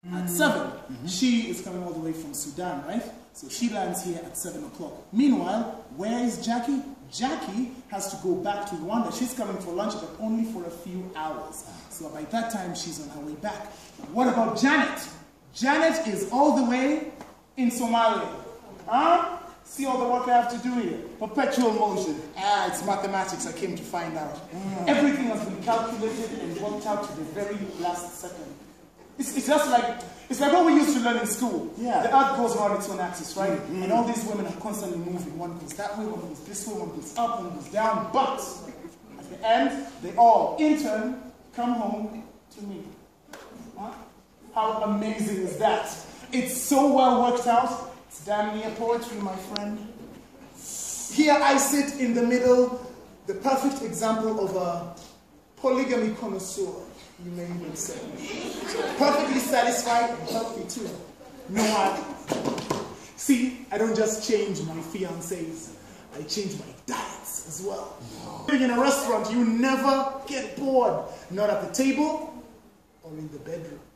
at 7. She is coming all the way from Sudan, right? So she lands here at 7 o'clock. Meanwhile, where is Jackie? Jackie has to go back to Rwanda. She's coming for lunch, but only for a few hours. So by that time, she's on her way back. What about Janet? Janet is all the way in Somalia. Huh? See all the work I have to do here? Perpetual motion. Ah, it's mathematics, I came to find out. Everything has been calculated and worked out to the very last second. It's just like, it's like what we used to learn in school. Yeah. The earth goes around its own axis, right? And all these women are constantly moving. One goes that way, one goes this way, one goes up, one goes down. But at the end, they all, in turn, come home to me. Huh? How amazing is that? It's so well worked out. It's damn near poetry, my friend. Here I sit in the middle, the perfect example of a polygamy connoisseur, you may even say. Perfectly satisfied and healthy too. No, see, I don't just change my fiancés, I change my diets as well. Living in a restaurant, you never get bored. Not at the table or in the bedroom.